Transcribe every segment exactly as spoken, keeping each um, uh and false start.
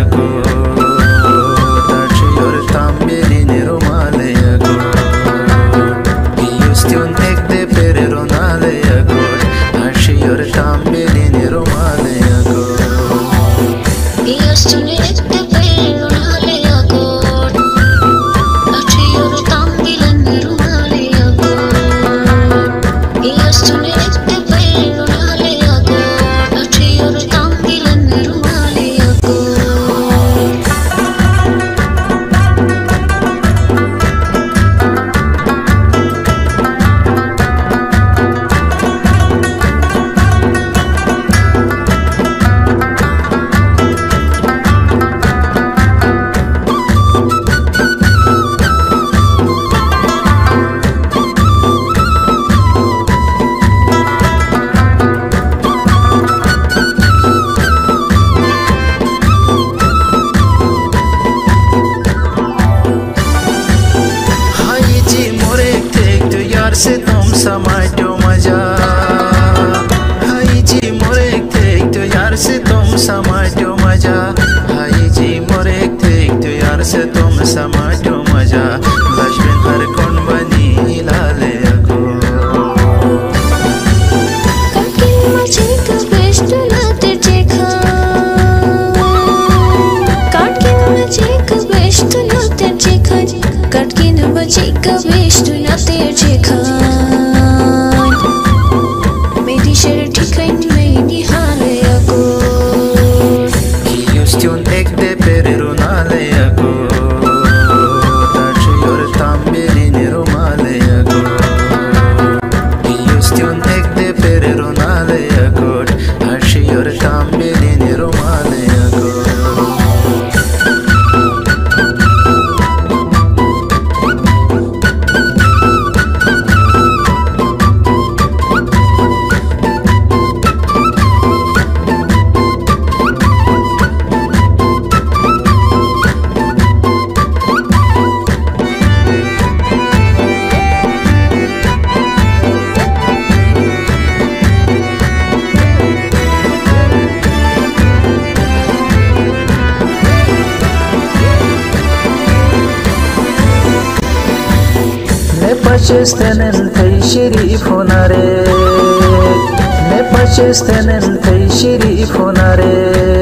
से तुम समाटो मजा हाई जी मोरे थे तो यार से तुम समाटो मजा हाई जी मोरे थे तो यार से तुम समाटो मजा लक्ष्मण हर कौन बनी लाले को काकिन मजे का बेस्ट लाते देखा काकिन मजे का बेस्ट लाते देखा काकिन मजे का बेस्ट लाते देखा मेरी शर्ट कहीं मेरी हाले को Houston ek de perirunale ko tachi yor tambiri nirumale ko Houston ek de perirunale ko tachi yor tambiri nirumale ko Nepachestanen thay sharif honare Nepachestanen thay sharif honare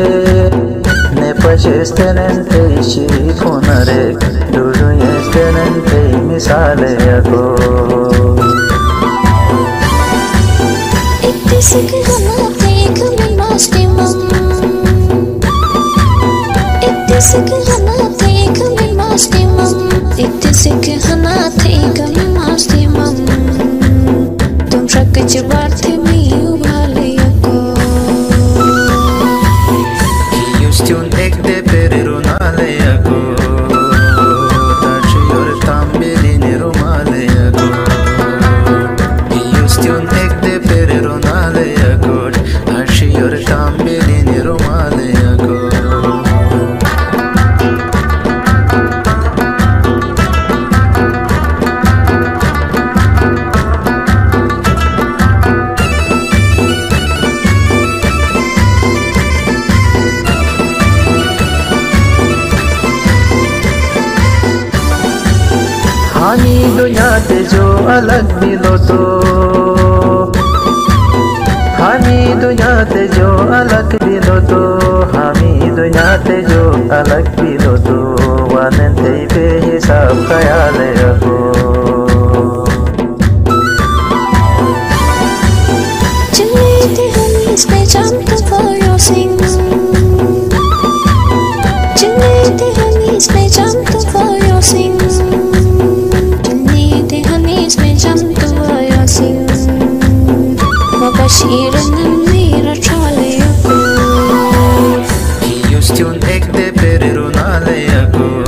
Nepachestanen thay sharif honare Dulu yestanen thay misale ko Ittisik hanate kami mastimam Ittisik hanate kami mastimam Ittisik hanate kami mastimam Tum shak jbarthe mi ubhale ko Houston ek de perirunale ko tachi yor tambiri nirumale ko Houston ek de perirunale ko tachi yor tambiri nirumale ko हामी दुनिया ते जो अलग दिलो तो हामी दुनिया ते जो अलग दिलो तो हामी दुनिया ते जो अलग दिलो तो वानन ते बेहिसाब ख्याल को चले थे हम इस पे jump for your sing चले थे हम इस पे jump for your sing Shirin mera chale ko Houston ek de perirunale ko